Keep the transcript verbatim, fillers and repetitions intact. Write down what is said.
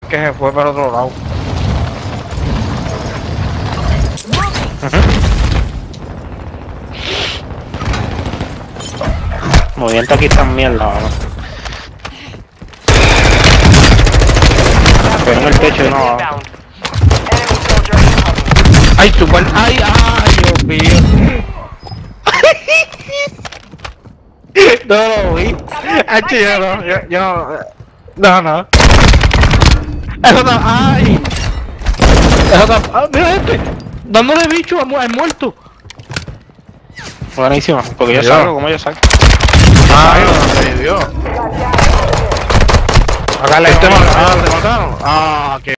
que se fue para otro lado. Movimiento aquí está mierda, ¿no? Pero en el techo y no. Ay, tu cual. Ay, ay, Dios mío. No lo vi. Ay, yo no, yo, yo no. No, no. Eso no. Ay. Eso no. Ah, mira este. Dándole bicho al mu al muerto. Buenísimo, porque yo Adiós. salgo como yo salgo. Ay, no se dio. Acá le Este mataron. Ah, te mataron. Ah, que.